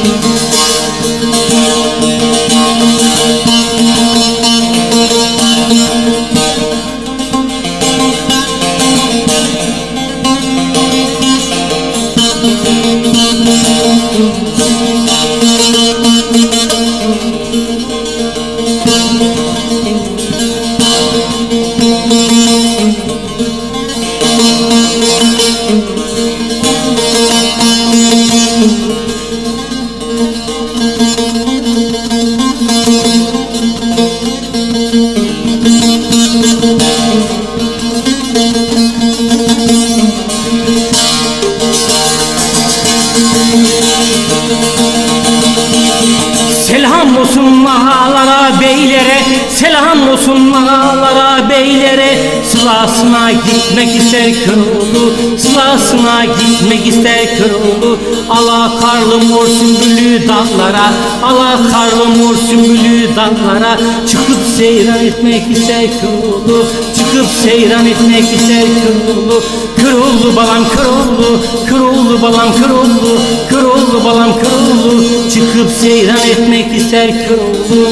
Selam olsun mahalara, beylere, selam olsun mahalara, beylere. Sılasına gitmek ister Köroğlu, sılasına gitmek ister Köroğlu. Ala karlı mor sümbüllü dağlara, ala karlı mor sümbüllü dağlara. Çıkıp seyran etmek ister Köroğlu, çıkıp seyran etmek ister Köroğlu. Köroğlu balam Köroğlu, Köroğlu balam Köroğlu, Köroğlu balam Köroğlu. Çıkıp seyran etmek ister Köroğlu.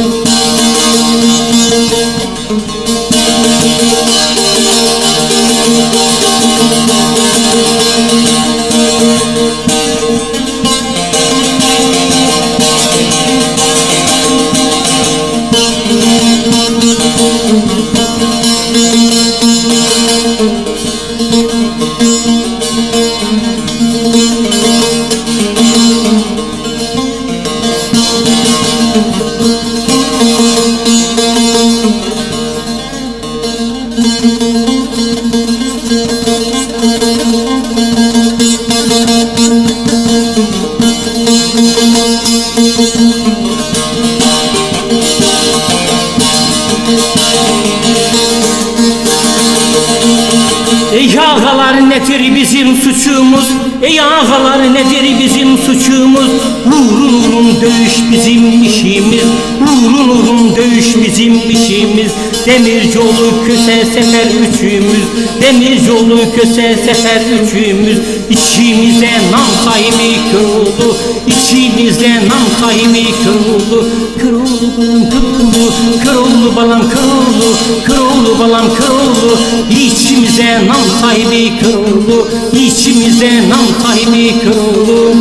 Ey ağalar nedir bizim suçumuz? Ey ağalar nedir bizim suçumuz? Uğrun uğrun dövüş bizim işimiz, uğrun uğrun dövüş bizim işimiz. Demircioğlu Köse sefer üçümüz, Demircioğlu Köse sefer üçümüz. İçimize nam sahibi Köroğlu, içimize nam sahibi Köroğlu. Köroğlu balam Köroğlu, Köroğlu balam Köroğlu, Köroğlu balam Köroğlu. İçimize nam sahibi Köroğlu, içimize nam sahibi Köroğlu.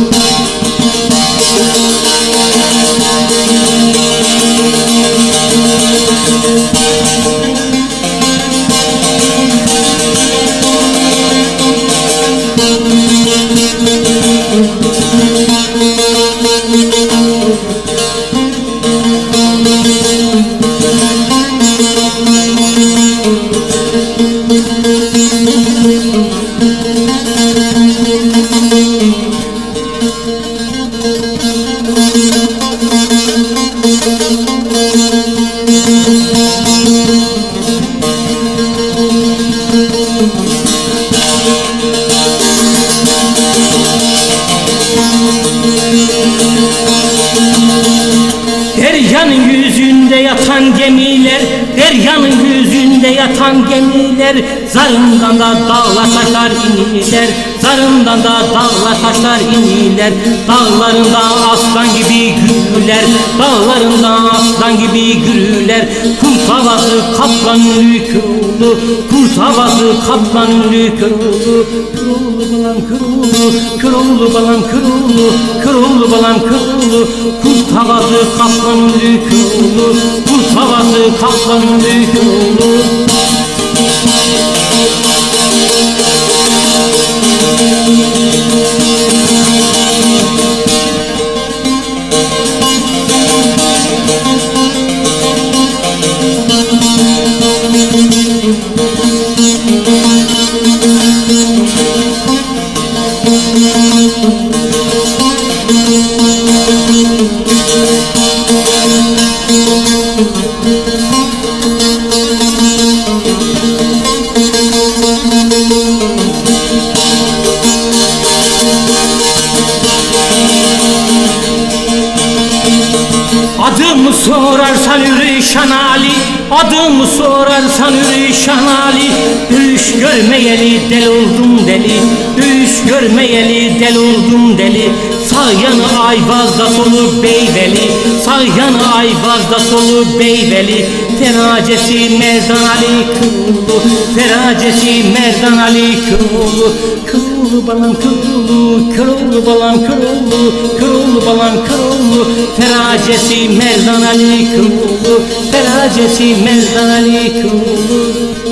Deryanın yüzünde yatan gemiler, deryanın yüzünde yatan gemiler. Zarından da dağlar taşlar iniler, zarından da dağlar taşlar iniler. Dağlarında aslan gibi gürüler, dağlarında aslan gibi gürüler. Kurt havası kaplan ünlü Köroğlu, kurt havası kaplan ünlü Köroğlu. Köroğlu balam Köroğlu, Köroğlu balam Köroğlu, Köroğlu balam Köroğlu. Kurt havası kaplan ünlü Köroğlu, kurt havası kaplan ünlü Köroğlu. Adımı sorarsan Ürüşan Ali, adımı sorarsan Ürüşan Ali. Dövüş görmeyeli del oldum deli, dövüş görmeyeli del oldum deli. Sağ yanı Ayvaz'da solu Beyveli, sağ yanı Ayvaz'da solu Beyveli. Teracesi Merdan Ali Kıroğlu, teracesi Merdan Ali Kıroğlu. Kıroğlu balam Kıroğlu, Kıroğlu balam Kıroğlu, Kıroğlu balam Kıroğlu. Teracesi Merdan Ali Kıroğlu, teracesi Merdan Ali Kıroğlu.